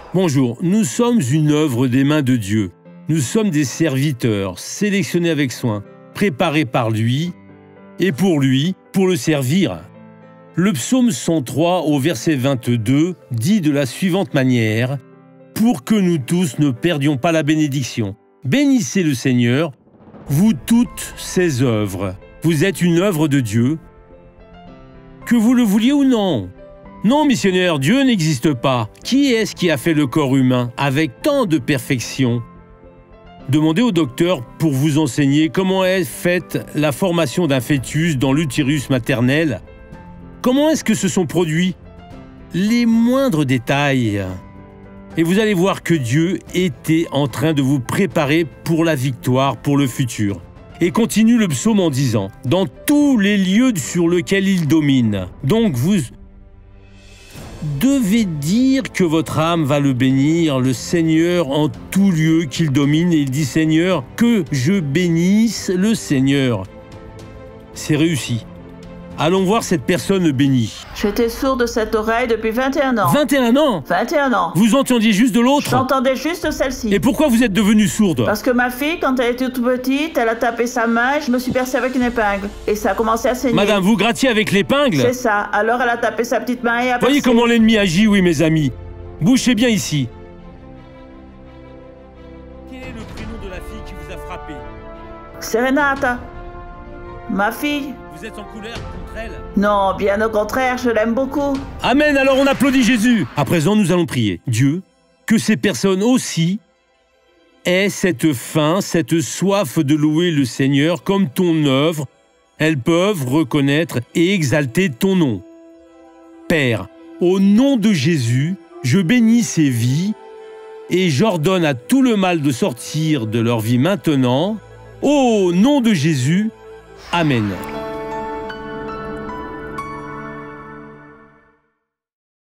Bonjour, nous sommes une œuvre des mains de Dieu. Nous sommes des serviteurs, sélectionnés avec soin, préparés par lui et pour le servir. Le psaume 103 au verset 22 dit de la suivante manière « Pour que nous tous ne perdions pas la bénédiction, bénissez le Seigneur, vous toutes ses œuvres. » Vous êtes une œuvre de Dieu, que vous le vouliez ou non. Non, missionnaire, Dieu n'existe pas. Qui est-ce qui a fait le corps humain avec tant de perfection? Demandez au docteur pour vous enseigner comment est faite la formation d'un fœtus dans l'utérus maternel. Comment est-ce que se sont produits les moindres détails? Et vous allez voir que Dieu était en train de vous préparer pour la victoire, pour le futur. Et continue le psaume en disant « Dans tous les lieux sur lesquels il domine. » Donc vous devez dire que votre âme va le bénir, le Seigneur en tout lieu qu'il domine. Et il dit « Seigneur, que je bénisse le Seigneur. » C'est réussi. Allons voir cette personne bénie. J'étais sourd de cette oreille depuis 21 ans. 21 ans? 21 ans. Vous entendiez juste de l'autre? J'entendais juste celle-ci. Et pourquoi vous êtes devenue sourde? Parce que ma fille, quand elle était toute petite, elle a tapé sa main et je me suis percée avec une épingle. Et ça a commencé à saigner. Madame, vous grattiez avec l'épingle? C'est ça. Alors elle a tapé sa petite main et a percé. Voyez comment l'ennemi agit, oui, mes amis. Bouchez bien ici. Quel est le prénom de la fille qui vous a frappé? C'est Renata. Ma fille. Vous êtes en colère contre elle? Non, bien au contraire, je l'aime beaucoup. Amen, alors on applaudit Jésus. À présent, nous allons prier. Dieu, que ces personnes aussi aient cette faim, cette soif de louer le Seigneur comme ton œuvre. Elles peuvent reconnaître et exalter ton nom. Père, au nom de Jésus, je bénis ces vies et j'ordonne à tout le mal de sortir de leur vie maintenant. Au nom de Jésus, Amen.